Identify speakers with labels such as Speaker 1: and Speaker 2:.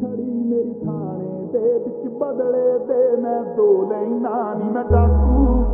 Speaker 1: खड़ी मेरी थाने दे विच बदले दे मैं दो लैना नी मैं डाकू